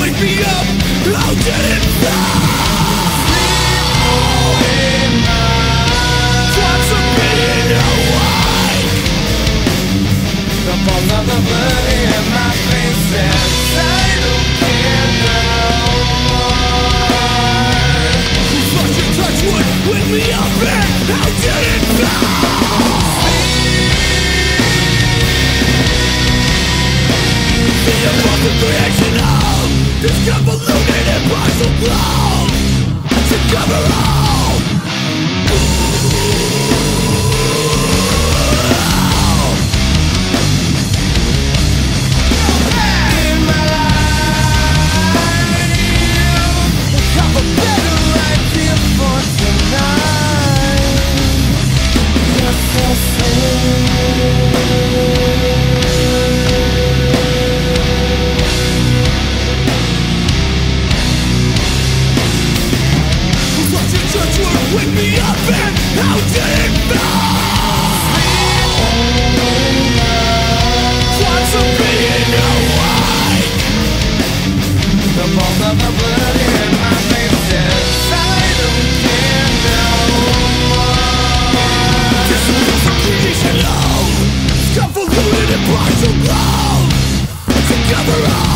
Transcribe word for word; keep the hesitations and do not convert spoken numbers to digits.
wake me up. How did it fly? Thoughts of being awake. The pulse of the blood in my face says I don't care no more. Flush your touch would wake me up and how did it fly? The evolving creation of this convoluted and partial glow to cover all. In my life, have a better life here for tonight. Just so sweet. Wake me up and how did it feel? Thoughts of being awake. The pulse of the blood in my face says I don't care no more. This is a creation of convoluted and partial love to cover up.